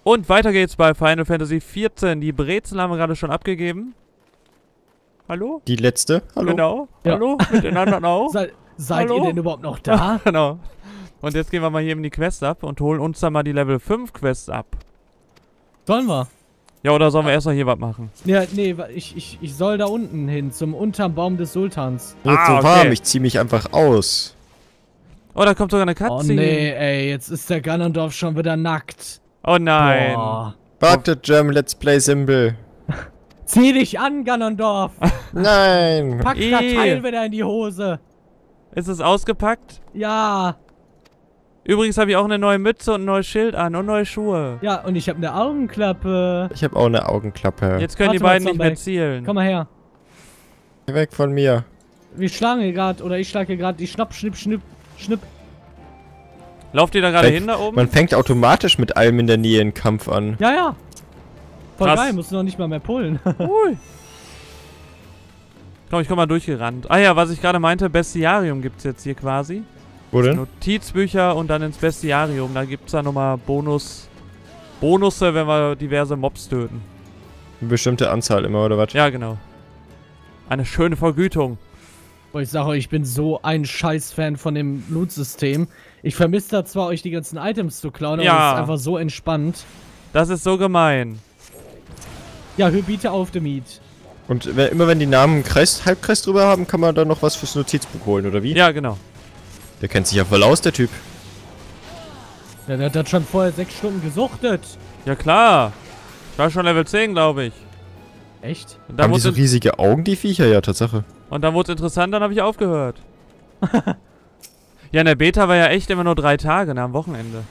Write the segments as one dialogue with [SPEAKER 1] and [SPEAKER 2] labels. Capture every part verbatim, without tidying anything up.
[SPEAKER 1] Und weiter geht's bei Final Fantasy vierzehn. Die Brezel haben wir gerade schon abgegeben. Hallo?
[SPEAKER 2] Die letzte? Hallo?
[SPEAKER 1] Genau.
[SPEAKER 2] Ja.
[SPEAKER 1] Hallo? Mit den anderen auch?
[SPEAKER 3] Se seid
[SPEAKER 1] Hallo?
[SPEAKER 3] ihr denn überhaupt noch da?
[SPEAKER 1] Genau. Und jetzt gehen wir mal hier in die Quest ab und holen uns dann mal die Level fünf Quests ab.
[SPEAKER 3] Sollen wir?
[SPEAKER 1] Ja, oder sollen wir erst noch hier was machen?
[SPEAKER 3] Ja, nee, ich, ich, ich soll da unten hin, zum unterm Baum des Sultans.
[SPEAKER 2] Mir wird
[SPEAKER 1] Ah,
[SPEAKER 2] so
[SPEAKER 1] okay.
[SPEAKER 2] warm, ich zieh mich einfach aus.
[SPEAKER 1] Oh, da kommt sogar eine
[SPEAKER 3] Oh
[SPEAKER 1] Cutscene.
[SPEAKER 3] nee, ey, jetzt ist der Ganondorf schon wieder nackt.
[SPEAKER 1] Oh nein.
[SPEAKER 3] Boah.
[SPEAKER 2] Warte, Gem, Let's Play Symbol.
[SPEAKER 3] Zieh dich an, Ganondorf!
[SPEAKER 2] Nein!
[SPEAKER 3] Pack das
[SPEAKER 1] Ih.
[SPEAKER 3] Teil wieder in die Hose!
[SPEAKER 1] Ist es ausgepackt?
[SPEAKER 3] Ja!
[SPEAKER 1] Übrigens habe ich auch eine neue Mütze und ein neues Schild an und neue Schuhe.
[SPEAKER 3] Ja, und ich habe eine Augenklappe.
[SPEAKER 2] Ich habe auch eine Augenklappe.
[SPEAKER 1] Jetzt können die
[SPEAKER 3] Warte mal,
[SPEAKER 1] beiden nicht mehr
[SPEAKER 3] Zombie.
[SPEAKER 1] zielen.
[SPEAKER 3] Komm mal her.
[SPEAKER 2] Geh weg von mir.
[SPEAKER 3] Wir schlagen hier gerade, oder ich schlage hier gerade die Schnapp, Schnipp, Schnipp, Schnipp.
[SPEAKER 1] Lauft ihr da gerade
[SPEAKER 2] Fängt-
[SPEAKER 1] hin da oben?
[SPEAKER 2] Man fängt automatisch mit allem in der Nähe einen Kampf an.
[SPEAKER 3] Ja, ja. Voll
[SPEAKER 1] Krass.
[SPEAKER 3] geil, musst du noch nicht mal mehr pullen.
[SPEAKER 1] Ui. Komm, ich komm mal durchgerannt. Ah ja, was ich gerade meinte, Bestiarium gibt's jetzt hier quasi.
[SPEAKER 2] Wo denn?
[SPEAKER 1] Notizbücher und dann ins Bestiarium. Da gibt's da nochmal Bonus... Bonusse, wenn wir diverse Mobs töten.
[SPEAKER 2] Eine bestimmte Anzahl immer, oder was?
[SPEAKER 1] Ja, genau. Eine schöne Vergütung.
[SPEAKER 3] Boah, ich sage euch, ich bin so ein Scheiß-Fan von dem Loot-System. Ich vermisse da zwar, euch die ganzen Items zu klauen, aber
[SPEAKER 1] Ja.
[SPEAKER 3] es ist einfach so entspannt.
[SPEAKER 1] Das ist so gemein.
[SPEAKER 3] Ja, Hübite auf dem Miet.
[SPEAKER 2] Und wer, immer wenn die Namen einen Kreis, Halbkreis drüber haben, kann man dann noch was fürs Notizbuch holen, oder wie?
[SPEAKER 1] Ja, genau.
[SPEAKER 2] Der kennt sich ja voll aus, der Typ.
[SPEAKER 3] Ja, der hat das schon vorher sechs Stunden gesuchtet.
[SPEAKER 1] Ja, klar. Ich war schon Level zehn, glaube ich.
[SPEAKER 3] Echt?
[SPEAKER 1] Und dann
[SPEAKER 2] Haben die
[SPEAKER 1] wurde
[SPEAKER 2] so riesige Augen, die Viecher? Ja, Tatsache.
[SPEAKER 1] Und dann wurde es interessant, dann habe ich aufgehört. Ja, in der Beta war ja echt immer nur drei Tage nach dem Wochenende.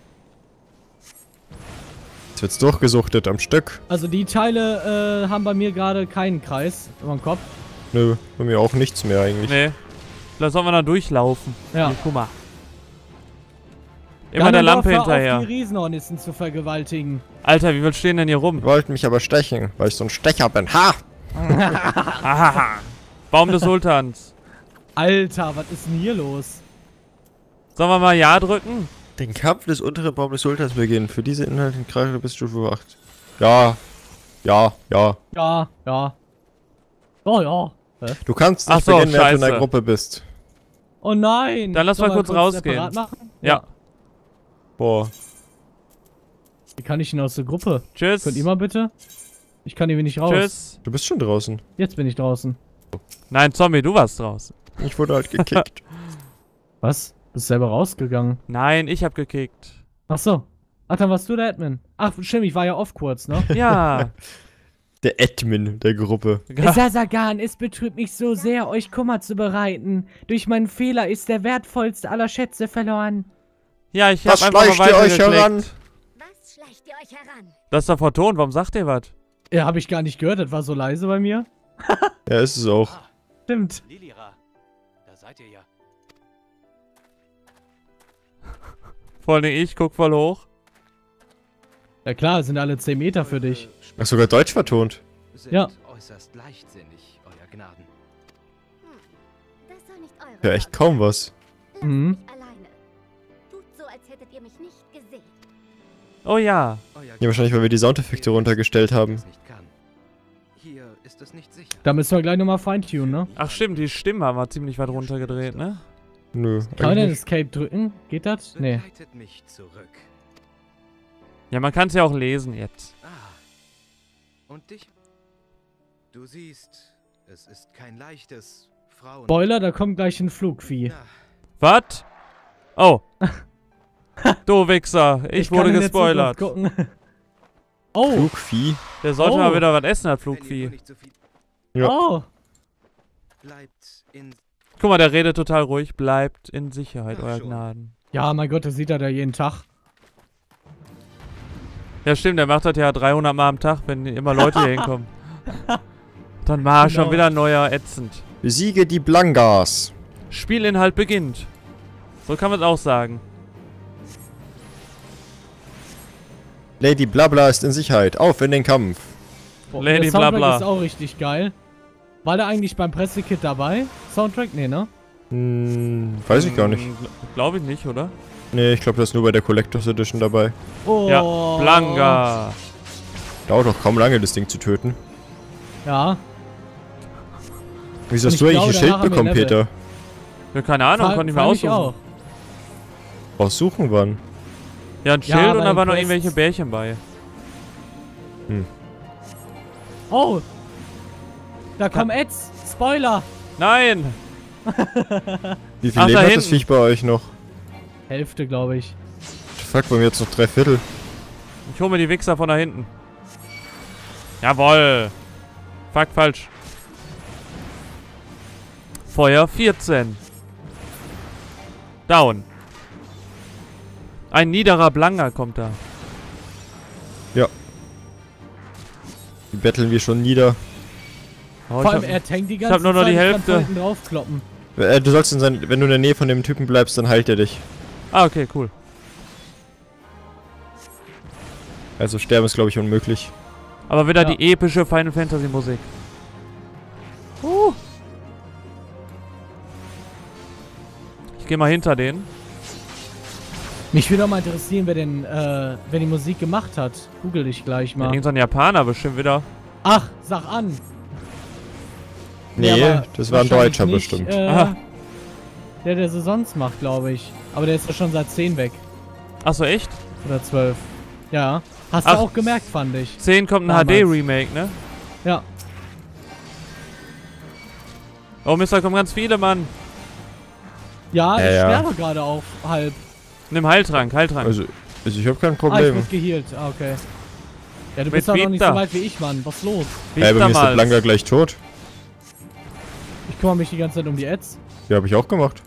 [SPEAKER 2] Jetzt wird's durchgesuchtet am Stück.
[SPEAKER 3] Also die Teile äh, haben bei mir gerade keinen Kreis über dem Kopf.
[SPEAKER 2] Nö, bei mir auch nichts mehr eigentlich.
[SPEAKER 1] Nee. Vielleicht sollen wir da durchlaufen.
[SPEAKER 3] Ja.
[SPEAKER 1] Hier, guck mal. Immer der
[SPEAKER 3] Ganondorf,
[SPEAKER 1] Lampe
[SPEAKER 3] hör auf,
[SPEAKER 1] hinterher.
[SPEAKER 3] die Riesenhornissen zu vergewaltigen.
[SPEAKER 1] Alter, wie viel stehen denn hier rum?
[SPEAKER 2] Die wollten mich aber stechen, weil ich so ein Stecher bin. Ha!
[SPEAKER 1] Ahaha. Baum des Sultans.
[SPEAKER 3] Alter, was ist denn hier los?
[SPEAKER 1] Sollen wir mal Ja drücken?
[SPEAKER 2] Den Kampf des unteren Baum des Sultans beginnen. Für diese Inhalte in Charakter bis Stufe acht. Ja. Ja, ja.
[SPEAKER 3] Ja, ja. Oh ja. Hä?
[SPEAKER 2] Du kannst
[SPEAKER 1] Ach
[SPEAKER 2] nicht
[SPEAKER 1] so,
[SPEAKER 2] beginnen, während du in
[SPEAKER 1] scheiße.
[SPEAKER 2] der Gruppe bist.
[SPEAKER 3] Oh nein.
[SPEAKER 1] Dann lass
[SPEAKER 3] Sollen
[SPEAKER 1] mal
[SPEAKER 3] wir
[SPEAKER 1] kurz rausgehen.
[SPEAKER 3] separat machen?
[SPEAKER 1] Ja.
[SPEAKER 2] Boah.
[SPEAKER 3] Wie kann ich denn aus der Gruppe?
[SPEAKER 1] Tschüss.
[SPEAKER 3] Könnt ihr mal bitte? Ich kann hier nicht raus.
[SPEAKER 1] Tschüss.
[SPEAKER 2] Du bist schon draußen.
[SPEAKER 3] Jetzt bin ich draußen.
[SPEAKER 1] Nein, Zombie, du warst draußen.
[SPEAKER 2] Ich wurde halt gekickt.
[SPEAKER 3] Was? Bist selber rausgegangen?
[SPEAKER 1] Nein, ich hab gekickt.
[SPEAKER 3] Ach so. Ach, dann warst du der Admin. Ach, stimmt, ich war ja off kurz, ne?
[SPEAKER 1] Ja.
[SPEAKER 2] Der Admin der Gruppe.
[SPEAKER 3] Sasagan, es betrübt mich so sehr, euch Kummer zu bereiten. Durch meinen Fehler ist der wertvollste aller Schätze verloren.
[SPEAKER 1] Ja, ich
[SPEAKER 2] Was
[SPEAKER 1] hab einfach mal
[SPEAKER 2] schleicht ihr euch
[SPEAKER 1] weitergeklickt.
[SPEAKER 2] heran?
[SPEAKER 4] Was schleicht ihr euch heran?
[SPEAKER 1] Das ist doch vertont, warum sagt ihr was?
[SPEAKER 3] Ja, hab ich gar nicht gehört, das war so leise bei mir.
[SPEAKER 2] Ja, ist es auch.
[SPEAKER 3] Stimmt.
[SPEAKER 5] Lilira, da seid ihr ja.
[SPEAKER 1] Vor allem ich guck voll hoch.
[SPEAKER 3] Ja klar, sind alle zehn Meter für dich.
[SPEAKER 2] Ach, sogar Deutsch vertont.
[SPEAKER 5] Sind
[SPEAKER 3] Ja.
[SPEAKER 5] äußerst leichtsinnig, euer Gnaden.
[SPEAKER 4] Das soll nicht eure
[SPEAKER 2] Ja, echt
[SPEAKER 4] Sorge
[SPEAKER 2] kaum
[SPEAKER 4] sein.
[SPEAKER 2] was.
[SPEAKER 4] Lasst
[SPEAKER 3] Mhm.
[SPEAKER 4] mich alleine. Tut so, als hättet ihr mich nicht gesehen.
[SPEAKER 1] Oh ja.
[SPEAKER 5] Euer
[SPEAKER 2] Ja, wahrscheinlich, weil wir die Soundeffekte runtergestellt haben.
[SPEAKER 5] es nicht kann. Hier ist es nicht sicher.
[SPEAKER 3] Da müssen wir gleich nochmal feintunen, ne?
[SPEAKER 1] Ach stimmt, die Stimme haben wir ziemlich weit runtergedreht, ne?
[SPEAKER 2] Nö.
[SPEAKER 3] Kann man denn
[SPEAKER 2] eigentlich
[SPEAKER 3] Escape drücken? Geht das? Nee.
[SPEAKER 5] Begleitet mich zurück.
[SPEAKER 1] Ja, man kann es ja auch lesen jetzt.
[SPEAKER 5] Ah. Und dich? Du siehst, es ist kein leichtes Frauen...
[SPEAKER 3] Spoiler, da kommt gleich ein Flugvieh.
[SPEAKER 5] Na,
[SPEAKER 1] Was? Oh. Du Wichser, ich,
[SPEAKER 3] kann
[SPEAKER 1] wurde
[SPEAKER 3] in der
[SPEAKER 1] gespoilert.
[SPEAKER 3] Zukunft gucken. Oh,
[SPEAKER 2] Flugvieh.
[SPEAKER 1] Der sollte
[SPEAKER 3] Oh.
[SPEAKER 1] mal wieder was essen, das
[SPEAKER 5] wenn ihr
[SPEAKER 1] Flugvieh.
[SPEAKER 5] nur nicht so viel...
[SPEAKER 2] Ja.
[SPEAKER 3] oh.
[SPEAKER 5] Bleibt in...
[SPEAKER 1] Guck mal, der redet total ruhig. Bleibt in Sicherheit,
[SPEAKER 5] Ach,
[SPEAKER 1] euer
[SPEAKER 5] schon.
[SPEAKER 1] Gnaden.
[SPEAKER 3] Ja, mein Gott, das sieht er da jeden Tag.
[SPEAKER 1] Ja stimmt, der macht das ja dreihundert Mal am Tag, wenn immer Leute hier hinkommen. Dann war
[SPEAKER 3] Genau.
[SPEAKER 1] schon wieder ein neuer ätzend.
[SPEAKER 2] Besiege die Blangas.
[SPEAKER 1] Spielinhalt beginnt. So kann man es auch sagen.
[SPEAKER 2] Lady Blabla ist in Sicherheit. Auf in den Kampf.
[SPEAKER 3] Boah,
[SPEAKER 1] Lady
[SPEAKER 3] der Soundtrack
[SPEAKER 1] Blabla.
[SPEAKER 3] ist auch richtig geil. War der eigentlich beim Pressekit dabei? Soundtrack? Nee, ne?
[SPEAKER 2] Hm, weiß ich gar nicht.
[SPEAKER 1] Glaube ich nicht, oder?
[SPEAKER 2] Nee, ich glaube, das ist nur bei der Collectors Edition dabei.
[SPEAKER 3] Oh.
[SPEAKER 1] Ja, Blanka.
[SPEAKER 2] Dauert doch kaum lange, das Ding zu töten.
[SPEAKER 3] Ja.
[SPEAKER 2] Wieso
[SPEAKER 3] Und
[SPEAKER 2] hast
[SPEAKER 3] ich
[SPEAKER 2] du eigentlich
[SPEAKER 3] glaube,
[SPEAKER 2] ein Schild
[SPEAKER 3] danach haben wir
[SPEAKER 2] bekommen,
[SPEAKER 3] Level.
[SPEAKER 2] Peter?
[SPEAKER 1] Ja, keine Ahnung,
[SPEAKER 3] Vor-
[SPEAKER 1] konnte ich mir
[SPEAKER 3] vor allem
[SPEAKER 1] aussuchen.
[SPEAKER 3] auch.
[SPEAKER 2] Aussuchen wann?
[SPEAKER 1] Ja, ein
[SPEAKER 3] Ja,
[SPEAKER 1] Schild und
[SPEAKER 3] bei
[SPEAKER 1] da waren noch
[SPEAKER 3] Quests.
[SPEAKER 1] irgendwelche Bärchen bei.
[SPEAKER 3] Oh. Da kommen Ads. Spoiler.
[SPEAKER 1] Nein!
[SPEAKER 2] Wie viel
[SPEAKER 1] Ach,
[SPEAKER 2] Leben
[SPEAKER 1] da
[SPEAKER 2] hat das
[SPEAKER 1] hinten.
[SPEAKER 2] Viech bei euch noch?
[SPEAKER 3] Hälfte, glaube ich.
[SPEAKER 2] Fuck, bei mir jetzt noch drei Viertel.
[SPEAKER 1] Ich hole mir die Wichser von da hinten. Jawoll. Fuck, falsch. Feuer vierzehn. Down. Ein niederer Blanka kommt da.
[SPEAKER 2] Die betteln wir schon nieder.
[SPEAKER 1] Oh, ich
[SPEAKER 3] Vor allem,
[SPEAKER 1] hab-
[SPEAKER 3] er tankt die
[SPEAKER 1] hab
[SPEAKER 3] ganze
[SPEAKER 1] nur noch die
[SPEAKER 3] Zeit, ich kann
[SPEAKER 1] Hälfte.
[SPEAKER 3] von hinten draufkloppen.
[SPEAKER 2] Äh, du sollst in sein, wenn du in der Nähe von dem Typen bleibst, dann heilt er dich.
[SPEAKER 1] Ah, okay, cool.
[SPEAKER 2] Also sterben ist, glaube ich, unmöglich.
[SPEAKER 1] Aber wieder
[SPEAKER 3] Ja.
[SPEAKER 1] die epische Final Fantasy Musik. Uh. Ich geh mal hinter denen.
[SPEAKER 3] Mich würde auch mal interessieren, wer denn, äh, wer die Musik gemacht hat. Google ich gleich mal.
[SPEAKER 1] Irgend so ein Japaner bestimmt wieder.
[SPEAKER 3] Ach, sag an.
[SPEAKER 2] Nee,
[SPEAKER 3] aber
[SPEAKER 2] das war ein
[SPEAKER 3] wahrscheinlich
[SPEAKER 2] Deutscher
[SPEAKER 3] nicht,
[SPEAKER 2] bestimmt.
[SPEAKER 3] Äh,
[SPEAKER 1] Aha.
[SPEAKER 3] der, der sie sonst macht, glaube ich. Aber der ist ja schon seit zehn weg.
[SPEAKER 1] Achso, echt?
[SPEAKER 3] Oder zwölf. Ja. Hast
[SPEAKER 1] Ach.
[SPEAKER 3] du auch gemerkt, fand ich.
[SPEAKER 1] zehn kommt ein
[SPEAKER 3] Damals.
[SPEAKER 1] H D-Remake, ne?
[SPEAKER 3] Ja.
[SPEAKER 1] Oh Mist, da kommen ganz viele, Mann.
[SPEAKER 3] Ja,
[SPEAKER 2] Ja,
[SPEAKER 3] ich
[SPEAKER 2] ja.
[SPEAKER 3] sterbe gerade auf halb.
[SPEAKER 1] Nimm Heiltrank, Heiltrank.
[SPEAKER 2] Also, also ich habe kein
[SPEAKER 3] Ah, ich
[SPEAKER 2] Problem.
[SPEAKER 3] wurde geheilt. Ah, okay. Ja, du
[SPEAKER 1] Mit
[SPEAKER 3] bist doch noch nicht
[SPEAKER 1] Vita.
[SPEAKER 3] so weit wie ich, Mann. Was ist los?
[SPEAKER 1] Wie
[SPEAKER 2] Hey, bei mir ist der
[SPEAKER 1] damals.
[SPEAKER 2] Blanka gleich tot.
[SPEAKER 3] Ich kümmere mich die ganze Zeit um die Ads.
[SPEAKER 2] Ja, habe ich auch gemacht.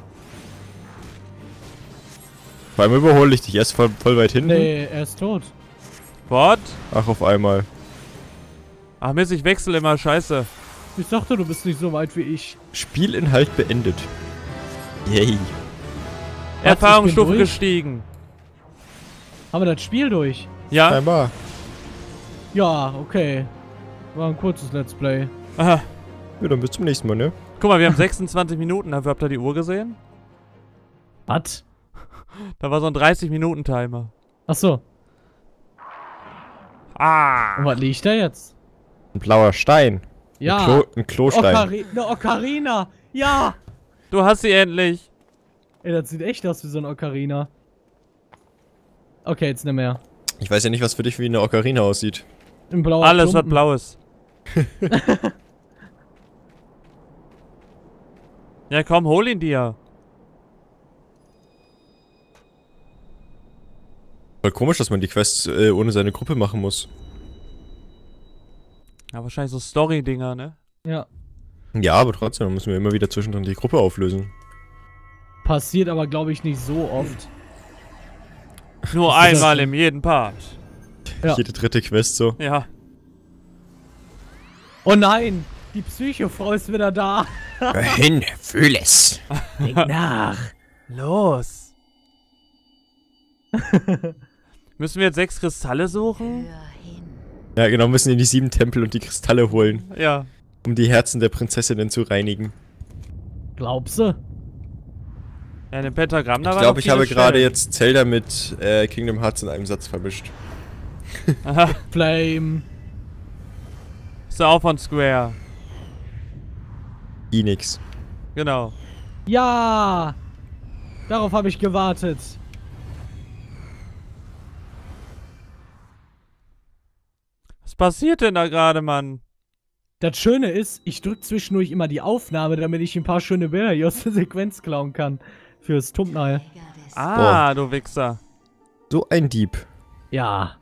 [SPEAKER 2] Vor allem überhole ich dich erst voll, voll weit hinten.
[SPEAKER 3] Nee, er ist tot.
[SPEAKER 1] What?
[SPEAKER 2] Ach, auf einmal.
[SPEAKER 1] Ach Mist, ich wechsle immer, scheiße.
[SPEAKER 3] Ich dachte, du bist nicht so weit wie ich.
[SPEAKER 2] Spielinhalt beendet. Yay.
[SPEAKER 1] Erfahrungsstufe
[SPEAKER 3] durch?
[SPEAKER 1] gestiegen.
[SPEAKER 3] Haben wir das Spiel durch?
[SPEAKER 1] Ja?
[SPEAKER 2] Scheinbar.
[SPEAKER 3] Ja, okay. War ein kurzes Let's Play.
[SPEAKER 1] Aha.
[SPEAKER 2] Ja, dann bis zum nächsten Mal, ne?
[SPEAKER 1] Guck mal, wir haben sechsundzwanzig Minuten. Habt ihr die Uhr gesehen?
[SPEAKER 3] Was?
[SPEAKER 1] Da war so ein dreißig Minuten Timer.
[SPEAKER 3] Achso.
[SPEAKER 1] Ah.
[SPEAKER 3] Und was liegt da jetzt?
[SPEAKER 2] Ein blauer Stein.
[SPEAKER 3] Ja.
[SPEAKER 2] Ein, Klo, ein Klostein.
[SPEAKER 3] Okari eine Ocarina. Ja.
[SPEAKER 1] Du hast sie endlich.
[SPEAKER 3] Ey, das sieht echt aus wie so ein Ocarina. Okay, jetzt nicht mehr.
[SPEAKER 2] Ich weiß ja nicht, was für dich wie eine Ocarina aussieht.
[SPEAKER 3] Ein blauer
[SPEAKER 1] Alles, was
[SPEAKER 3] Klumpen.
[SPEAKER 1] blau ist. Ja, komm, hol ihn dir.
[SPEAKER 2] Voll komisch, dass man die Quests äh, ohne seine Gruppe machen muss.
[SPEAKER 1] Ja, wahrscheinlich so Story-Dinger, ne?
[SPEAKER 3] Ja.
[SPEAKER 2] Ja, aber trotzdem müssen wir immer wieder zwischendrin die Gruppe auflösen.
[SPEAKER 3] Passiert aber, glaube ich, nicht so oft.
[SPEAKER 1] Nur einmal in jedem Part.
[SPEAKER 3] Ja.
[SPEAKER 2] Jede dritte Quest so.
[SPEAKER 1] Ja.
[SPEAKER 3] Oh nein! Die Psychofrau ist wieder da.
[SPEAKER 2] Hör hin, fühl es.
[SPEAKER 3] Denk nach.
[SPEAKER 1] Los. Müssen wir jetzt sechs Kristalle suchen?
[SPEAKER 2] Ja, genau, müssen in die sieben Tempel und die Kristalle holen,
[SPEAKER 1] Ja.
[SPEAKER 2] um die Herzen der Prinzessinnen zu reinigen.
[SPEAKER 3] Glaubst du?
[SPEAKER 1] Ja, in dem Pentagramm, da
[SPEAKER 2] Ich
[SPEAKER 1] waren
[SPEAKER 2] glaube,
[SPEAKER 1] noch
[SPEAKER 2] ich
[SPEAKER 1] viele
[SPEAKER 2] habe gerade
[SPEAKER 1] Stellen.
[SPEAKER 2] jetzt Zelda mit äh, Kingdom Hearts in einem Satz vermischt.
[SPEAKER 1] Aha.
[SPEAKER 3] Flame.
[SPEAKER 1] Ist ja auch von Square.
[SPEAKER 2] Enix.
[SPEAKER 1] Genau.
[SPEAKER 3] Ja! Darauf habe ich gewartet.
[SPEAKER 1] Was passiert denn da gerade, Mann?
[SPEAKER 3] Das Schöne ist, ich drücke zwischendurch immer die Aufnahme, damit ich ein paar schöne Bilder hier aus der Sequenz klauen kann. Fürs Thumbnail.
[SPEAKER 1] Ah, du Wichser.
[SPEAKER 2] So ein Dieb.
[SPEAKER 3] Ja.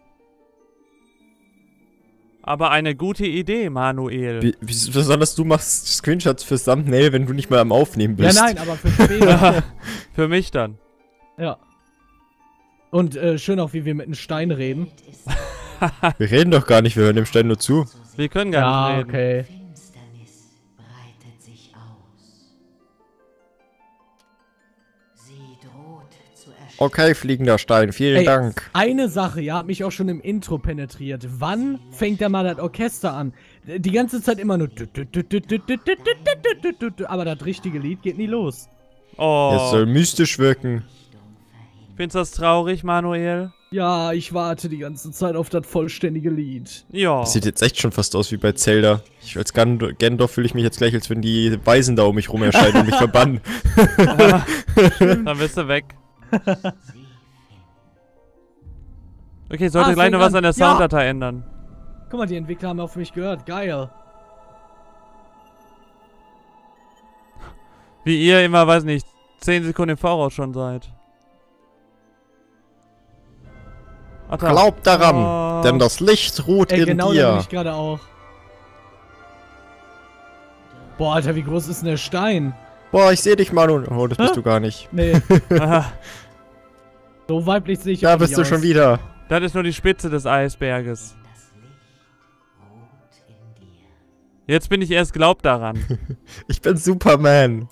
[SPEAKER 1] Aber eine gute Idee, Manuel.
[SPEAKER 2] Wie, wie, besonders du machst Screenshots fürs Thumbnail, wenn du nicht mal am Aufnehmen
[SPEAKER 3] Ja,
[SPEAKER 2] bist.
[SPEAKER 3] nein, aber für später.
[SPEAKER 1] Für mich dann.
[SPEAKER 3] Ja. Und äh, schön auch, wie wir mit einem Stein reden.
[SPEAKER 2] Wir reden doch gar nicht, wir hören dem Stein nur zu.
[SPEAKER 1] Wir können gar
[SPEAKER 3] Ja,
[SPEAKER 1] nicht reden.
[SPEAKER 3] okay.
[SPEAKER 6] Finsternis breitet sich aus. Sie droht zu erschrecken.
[SPEAKER 2] Okay, fliegender Stein, vielen
[SPEAKER 3] Ey,
[SPEAKER 2] Dank.
[SPEAKER 3] eine Sache, ja, hat mich auch schon im Intro penetriert. Wann fängt da mal das Orchester an? Die ganze Zeit immer nur. Aber das richtige Lied geht nie los.
[SPEAKER 1] Oh.
[SPEAKER 2] Es soll mystisch wirken.
[SPEAKER 1] Findest du das traurig, Manuel?
[SPEAKER 3] Ja, ich warte die ganze Zeit auf das vollständige Lied.
[SPEAKER 1] Ja.
[SPEAKER 2] Das sieht jetzt echt schon fast aus wie bei Zelda. Ich, als Gand Gandalf fühle ich mich jetzt gleich, als wenn die Weisen da um mich rum erscheinen und mich verbannen.
[SPEAKER 1] Dann bist du weg. Okay, sollte
[SPEAKER 3] Ah,
[SPEAKER 1] gleich noch
[SPEAKER 3] fängt
[SPEAKER 1] was
[SPEAKER 3] an.
[SPEAKER 1] an der
[SPEAKER 3] Ja.
[SPEAKER 1] Sounddatei ändern.
[SPEAKER 3] Guck mal, die Entwickler haben auf mich gehört. Geil.
[SPEAKER 1] Wie ihr immer, weiß nicht, zehn Sekunden im Voraus schon seid. Ach, da.
[SPEAKER 2] Glaub daran,
[SPEAKER 1] Oh.
[SPEAKER 2] denn das Licht ruht
[SPEAKER 3] Ey,
[SPEAKER 2] in
[SPEAKER 3] genau da bin
[SPEAKER 2] dir.
[SPEAKER 3] ich gerade auch. Boah, Alter, wie groß ist denn der Stein?
[SPEAKER 2] Boah, ich sehe dich, Manu. Oh, das bist
[SPEAKER 3] Hä?
[SPEAKER 2] du gar nicht.
[SPEAKER 3] Nee,
[SPEAKER 1] Aha,
[SPEAKER 3] so weiblich sehe ich
[SPEAKER 2] Da
[SPEAKER 3] auch
[SPEAKER 2] bist
[SPEAKER 3] nicht
[SPEAKER 2] du
[SPEAKER 3] aus.
[SPEAKER 2] schon wieder.
[SPEAKER 1] das ist nur die Spitze des Eisberges.
[SPEAKER 6] Das Licht ruht in dir.
[SPEAKER 1] Jetzt bin ich erst glaubt daran.
[SPEAKER 2] Ich bin Superman.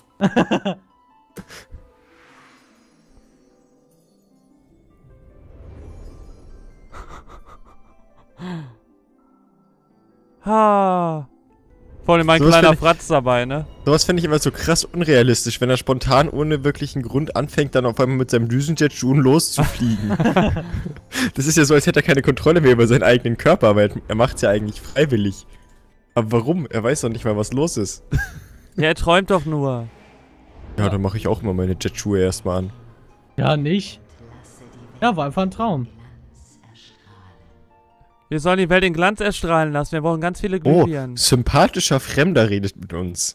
[SPEAKER 1] Ha. Vor allem mein
[SPEAKER 2] So was
[SPEAKER 1] kleiner
[SPEAKER 2] find ich-
[SPEAKER 1] Fratz dabei, ne?
[SPEAKER 2] Sowas finde ich immer so krass unrealistisch, wenn er spontan ohne wirklichen Grund anfängt, dann auf einmal mit seinem Düsenjet-Schuhen loszufliegen. Das ist ja so, als hätte er keine Kontrolle mehr über seinen eigenen Körper, aber er, er macht es ja eigentlich freiwillig. Aber warum? Er weiß doch nicht mal, was los ist.
[SPEAKER 1] Ja, er träumt doch nur.
[SPEAKER 2] Ja, dann mache ich auch immer meine Jetschuhe erstmal an.
[SPEAKER 3] Ja, nicht?
[SPEAKER 6] Lasse die Welt
[SPEAKER 3] Ja, war einfach ein Traum.
[SPEAKER 6] Glanz erstrahlen.
[SPEAKER 1] Wir sollen die Welt in Glanz erstrahlen lassen. Wir brauchen ganz viele
[SPEAKER 2] Oh,
[SPEAKER 1] Glühbirnen.
[SPEAKER 2] sympathischer Fremder redet mit uns.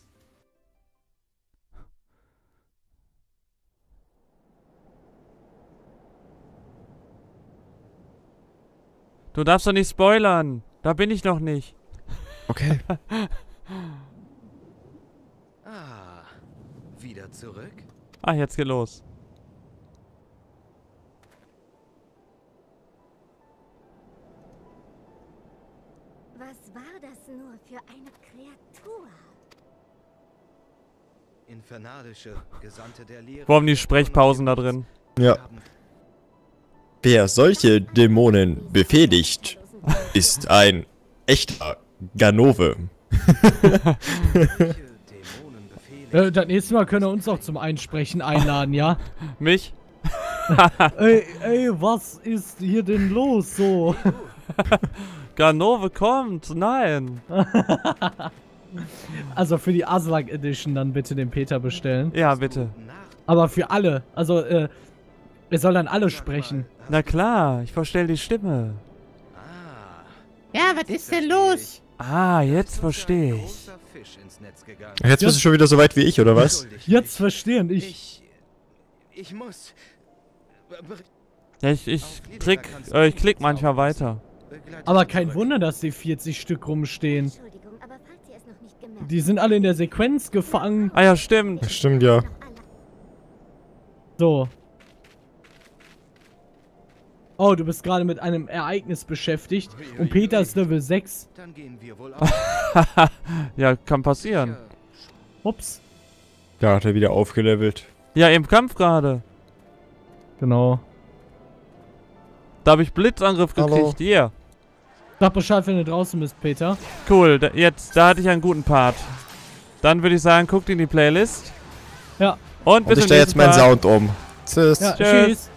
[SPEAKER 1] Du darfst doch nicht spoilern. Da bin ich noch nicht.
[SPEAKER 2] Okay.
[SPEAKER 5] Ah, wieder zurück?
[SPEAKER 1] Ah, jetzt geht los.
[SPEAKER 4] Was war das nur für eine Kreatur?
[SPEAKER 5] Infernalische Gesandte der Lehre.
[SPEAKER 1] Wo haben die Sprechpausen da drin?
[SPEAKER 2] Ja. Wer solche Dämonen befehligt, ist ein echter Ganove.
[SPEAKER 3] Äh, das nächste Mal können wir uns auch zum Einsprechen einladen, ja?
[SPEAKER 1] Mich?
[SPEAKER 3] ey, ey, was ist hier denn los so?
[SPEAKER 1] Ganove kommt. Nein.
[SPEAKER 3] Also für die Aslak Edition dann bitte den Peter bestellen.
[SPEAKER 1] Ja, bitte.
[SPEAKER 3] Aber für alle. Also, äh, er soll dann alle sprechen.
[SPEAKER 1] Na klar, ich verstell die Stimme.
[SPEAKER 5] Ja, was ist denn los?
[SPEAKER 1] Ah, jetzt verstehe ich.
[SPEAKER 2] Jetzt bist du schon wieder so weit wie ich, oder was?
[SPEAKER 3] Jetzt verstehen ich.
[SPEAKER 5] Ich. Ich muss.
[SPEAKER 1] Ja, ich, ich trick, äh, ich klick manchmal weiter.
[SPEAKER 3] Aber kein Wunder, dass die vierzig Stück rumstehen.
[SPEAKER 4] Entschuldigung, aber falls ihr es noch nicht gemerkt
[SPEAKER 3] Die sind alle in der Sequenz gefangen.
[SPEAKER 1] Ah ja, stimmt.
[SPEAKER 2] Das stimmt ja.
[SPEAKER 4] habt, noch alle
[SPEAKER 3] So. Oh, du bist gerade mit einem Ereignis beschäftigt. Und Peter ist Level sechs.
[SPEAKER 5] Dann gehen wir wohl auf.
[SPEAKER 1] Ja, kann passieren.
[SPEAKER 3] Ups.
[SPEAKER 2] Da hat er wieder aufgelevelt.
[SPEAKER 1] Ja, im Kampf gerade.
[SPEAKER 3] Genau.
[SPEAKER 1] Da habe ich Blitzangriff
[SPEAKER 2] Hallo.
[SPEAKER 1] gekriegt. Hier.
[SPEAKER 3] Sag Bescheid, wenn du draußen bist, Peter.
[SPEAKER 1] Cool, da, jetzt, da hatte ich einen guten Part. Dann würde ich sagen, guckt in die Playlist.
[SPEAKER 3] Ja.
[SPEAKER 1] Und
[SPEAKER 2] Und
[SPEAKER 1] bis
[SPEAKER 2] ich
[SPEAKER 1] zum
[SPEAKER 2] stelle jetzt
[SPEAKER 1] nächsten
[SPEAKER 2] meinen
[SPEAKER 1] Mal.
[SPEAKER 2] Sound um. Tschüss.
[SPEAKER 3] Ja,
[SPEAKER 1] Tschüss.
[SPEAKER 3] tschüss.